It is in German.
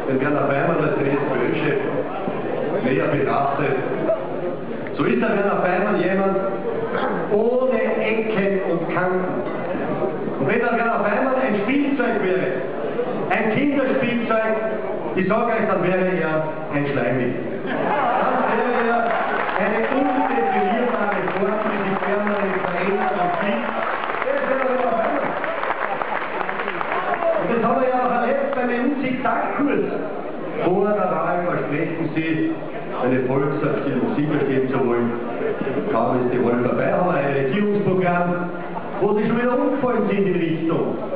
den Werner Feimann als den SPÖ-Chef näher betrachtet, so ist der Werner Feimann jemand ohne Ecken und Kanten. Und wenn der Werner Feimann ein Spielzeug wäre, ein Kinderspielzeug, ich sage euch, dann wäre er ein Schleimwicht. Dann wäre er eine undefinierbare Form, die sich permanent verändert und zieht. Das wäre der Werner Feimann. Und das haben wir ja auch erlebt beim EU-Zig-Zag-Kurs. Vor der Wahl versprechen Sie, eine Volksabstimmung sicherstellen zu wollen. Kaum ist die Wahl vorbei, haben wir ein Regierungsprogramm, wo Sie schon wieder umgefallen sind in Richtung